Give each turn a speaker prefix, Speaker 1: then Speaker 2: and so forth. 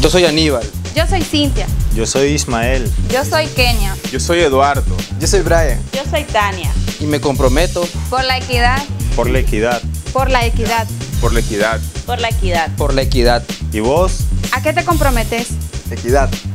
Speaker 1: Yo soy Aníbal.
Speaker 2: Yo soy Cintia.
Speaker 3: Yo soy Ismael.
Speaker 2: Yo soy Kenia.
Speaker 4: Yo soy Eduardo.
Speaker 1: Yo soy Brian.
Speaker 5: Yo soy Tania.
Speaker 1: Y me comprometo
Speaker 2: Por la equidad.
Speaker 3: Por la equidad.
Speaker 2: Por la equidad.
Speaker 4: Por la equidad.
Speaker 5: Por la equidad.
Speaker 1: por la equidad.
Speaker 3: ¿Y vos?
Speaker 2: ¿A qué te comprometes?
Speaker 1: Equidad.